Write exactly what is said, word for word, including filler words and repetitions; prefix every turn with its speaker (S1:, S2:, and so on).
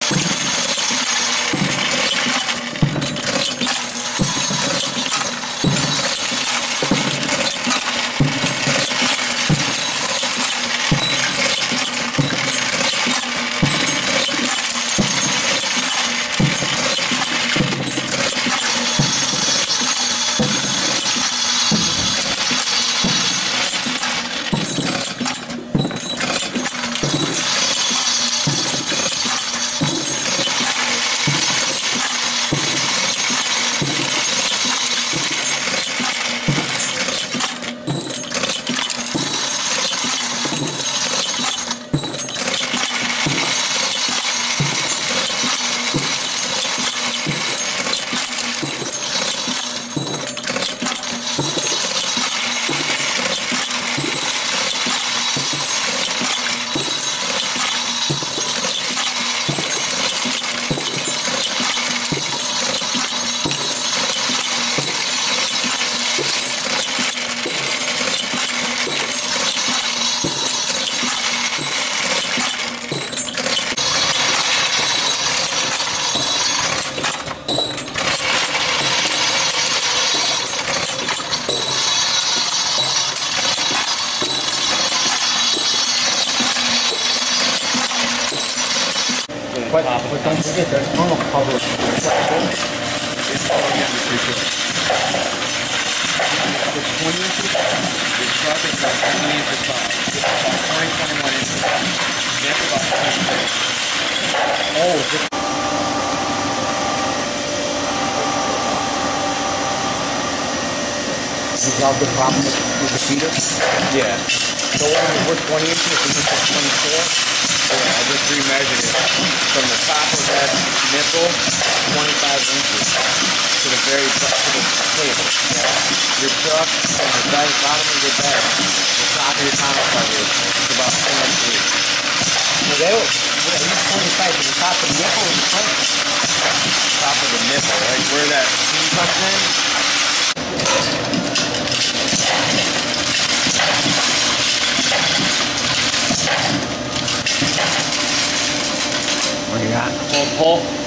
S1: But, but don't forget the tunnel cover. It's all again the future. The twenty inches, the truck is about twenty inches tall. It's about twenty, twenty-one inches. That's about twenty inches. Oh, this. Resolve the problem with, with the feeder? Yeah. So when we're twenty inches, we just at twenty-four. Yeah, I just remeasured it from the top of that nipple, twenty-five inches, to the very top to the table. Yeah. Your truck and the very bottom of your bed, the top of your tonneau cover is about twenty-three. So they were, well, he's twenty-five to the top of the nipple or the front? Top of the nipple, like where that seam comes in. What do you got? Pull, pull.